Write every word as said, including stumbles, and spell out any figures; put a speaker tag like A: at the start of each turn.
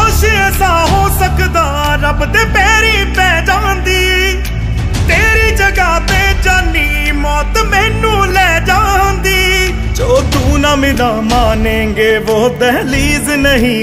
A: काश ऐसा हो सकदा रब दे पैरी पै जांदी, तेरी जगह ते जानी मौत मैनू ले जांदी। जो तू ना मिला मानेंगे वो दहलीज नहीं